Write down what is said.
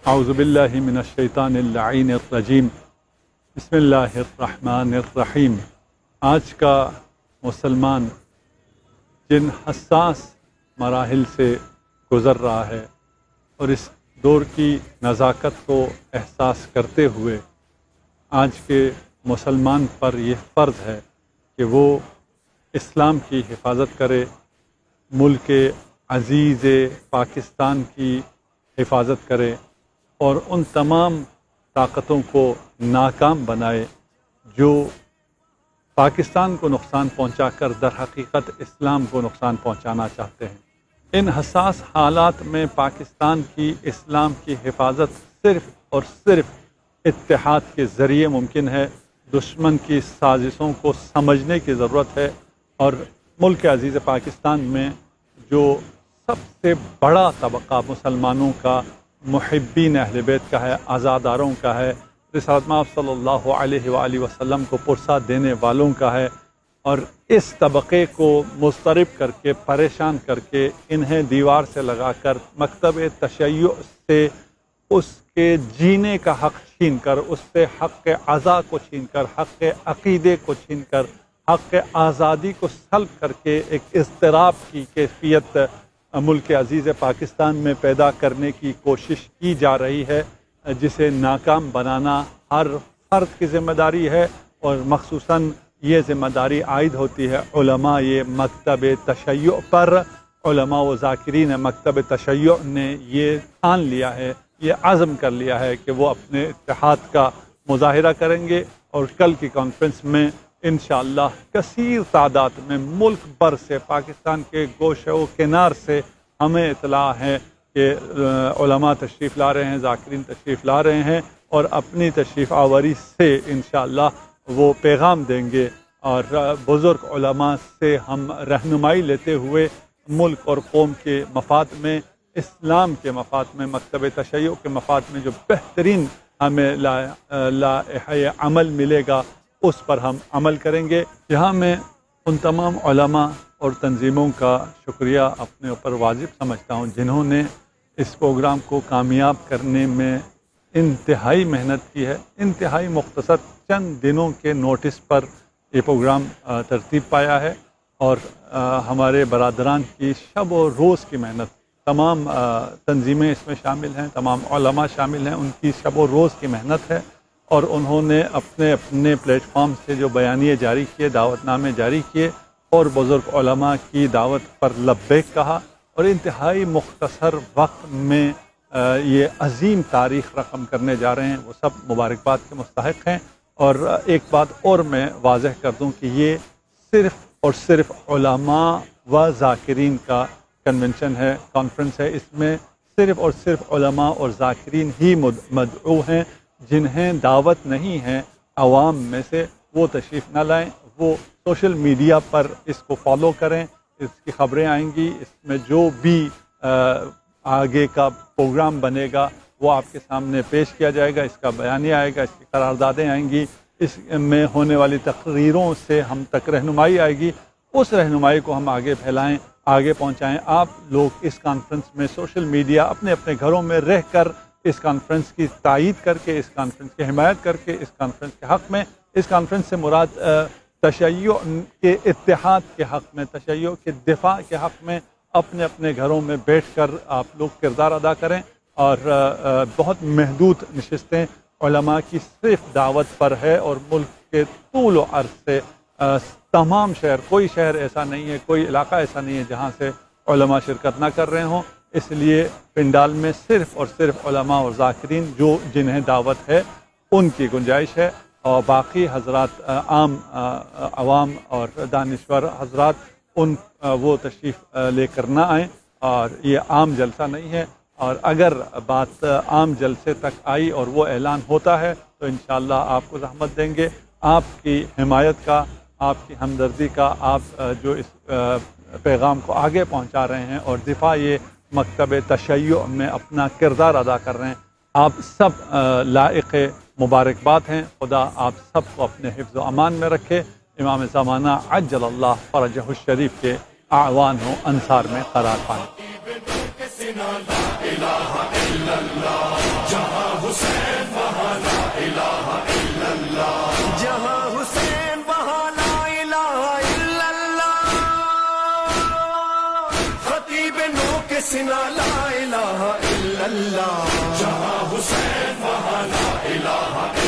अऊज़ु बिल्लाहि मिनश्शैतानिर लईनिर रजीम। बिस्मिल्लाहिर्रहमानिर्रहीम। आज का मुसलमान जिन हसास मराहिल से गुज़र रहा है और इस दौर की नज़ाकत को एहसास करते हुए आज के मुसलमान पर यह फ़र्ज़ है कि वो इस्लाम की हिफाजत करे, मुल्क अज़ीज़ पाकिस्तान की हिफाजत करे और उन तमाम ताकतों को नाकाम बनाए जो पाकिस्तान को नुकसान पहुंचाकर दर हकीकत इस्लाम को नुकसान पहुंचाना चाहते हैं। इन हसास हालात में पाकिस्तान की इस्लाम की हिफाजत सिर्फ़ और सिर्फ इत्तेहाद के ज़रिए मुमकिन है। दुश्मन की साजिशों को समझने की ज़रूरत है और मुल्क अज़ीज़ पाकिस्तान में जो सबसे बड़ा तबका मुसलमानों का, मुहिब्बीन अहले बैत का है, आज़ादारों का है, रिसालत मआब सल्लल्लाहु अलैहि वसल्लम को पुरसा देने वालों का है और इस तबके को मुस्तरब करके, परेशान करके, इन्हें दीवार से लगाकर मकतब तशय्युअ से उसके जीने का हक़ छीन कर, उससे हक़ अज़ा को छीन कर, हक़ अक़ीदे को छीन कर, हक़ आज़ादी को सल्ब करके एक इज़्तिराब की कैफ़ियत मुल्क अज़ीज़ पाकिस्तान में पैदा करने की कोशिश की जा रही है, जिसे नाकाम बनाना हर फ़र्द की ज़िम्मेदारी है और मख़सूसन ये ज़िम्मेदारी आयद होती है उलमा ये मकतब तशय्युअ पर। उलमा व ज़ाकिरीन मकतब तशय्युअ ने ये ठान लिया है, ये अज़म कर लिया है कि वो अपने इत्तेहाद का मुज़ाहिरा करेंगे और कल की कॉन्फ्रेंस में इंशाअल्लाह कसीर तादाद में मुल्क भर से, पाकिस्तान के गोशे व किनार से हमें इतला है कि उलमा तशरीफ़ ला रहे हैं, ज़ाकिरीन तशरीफ़ ला रहे हैं और अपनी तशरीफ़ आवर से इंशाअल्लाह वो पैगाम देंगे और बुज़ुर्ग उलमा से हम रहनुमाई लेते हुए मुल्क और कौम के मफाद में, इस्लाम के मफाद में, मकतब तशय्युअ के मफाद में जो बेहतरीन हमें लाइहे अमल मिलेगा उस पर हम अमल करेंगे। यहाँ मैं उन तमाम उलमा और तंजीमों का शुक्रिया अपने ऊपर वाजिब समझता हूँ जिन्होंने इस प्रोग्राम को कामयाब करने में इंतहाई मेहनत की है। इंतहाई मुख्तसर चंद दिनों के नोटिस पर ये प्रोग्राम तरतीब पाया है और हमारे बरादरान की शब और रोज़ की मेहनत, तमाम तंजीमें इसमें शामिल हैं, तमाम उलमा शामिल हैं, उनकी शब और रोज़ की मेहनत है और उन्होंने अपने अपने प्लेटफॉर्म से जो बयानिए जारी किए, दावतनामे जारी किए और बुज़ुर्ग उलमा की दावत पर लब्बैक कहा और इंतहाई मुख्तसर वक्त में ये अजीम तारीख़ रकम करने जा रहे हैं। वो सब मुबारकबाद के मुस्तहिक़ हैं। और एक बात और मैं वाज़ह कर दूं कि ये सिर्फ़ और सिर्फ उलमा व ज़ाकिरीन का कन्वेंशन है, कॉन्फ्रेंस है। इसमें सिर्फ़ और सिर्फ उलमा और ज़ाकिरीन ही मदऊ हैं। जिन्हें दावत नहीं है आवाम में से वो तशरीफ़ न लाएँ, वो सोशल मीडिया पर इसको फॉलो करें, इसकी ख़बरें आएंगी, इसमें जो भी आगे का प्रोग्राम बनेगा वो आपके सामने पेश किया जाएगा, इसका बयानिया आएगा, इसकी करारदादें आएंगी, इसमें होने वाली तकरीरों से हम तक रहनुमाई आएगी। उस रहनुमाई को हम आगे फैलाएं, आगे पहुंचाएं। आप लोग इस कॉन्फ्रेंस में सोशल मीडिया अपने अपने घरों में रह कर इस कॉन्फ्रेंस की तायीद करके, इस कॉन्फ्रेंस की हिमायत करके, इस कॉन्फ्रेंस के हक़ में, इस कॉन्फ्रेंस से मुराद तशय्युअ के इत्तेहाद के हक़ में, तशय्युअ के दिफा के हक़ में अपने अपने घरों में बैठ कर आप लोग किरदार अदा करें। और बहुत महदूद नशिस्तें उलमा की सिर्फ दावत पर है और मुल्क के तूल व अर्ज़ से तमाम शहर, कोई शहर ऐसा नहीं है, कोई इलाका ऐसा नहीं है जहाँ से उलमा शिरकत ना कर रहे हों। इसलिए पिंडाल में सिर्फ़ और सिर्फ उलमा और ज़ाकिरीन जो जिन्हें दावत है उनकी गुंजाइश है और बाकी हज़रात आवाम और दानिश्वर हज़रात वो तशरीफ़ लेकर ना आएँ और ये आम जलसा नहीं है। और अगर बात आम जलसे तक आई और वो ऐलान होता है तो इंशाअल्लाह आपको ज़हमत देंगे। आपकी हिमायत का, आपकी हमदर्दी का, आप जो इस पैगाम को आगे पहुंचा रहे हैं और दिफा ये मकतब तशय्युअ में अपना किरदार अदा कर रहे हैं, आप सब लायक मुबारकबाद हैं। खुदा आप सबको अपने हिफ्ज़ व अमान में रखे। इमाम ज़माना अज्जलल्लाह फ़रजहु शरीफ के आवान हो अंसार में करार पाएँ। حسین وہاں لا الہ الا اللہ، جہاں حسین وہاں لا الہ الا اللہ، خطیب نو کے سنا لا الہ الا اللہ، جہاں حسین وہاں لا الہ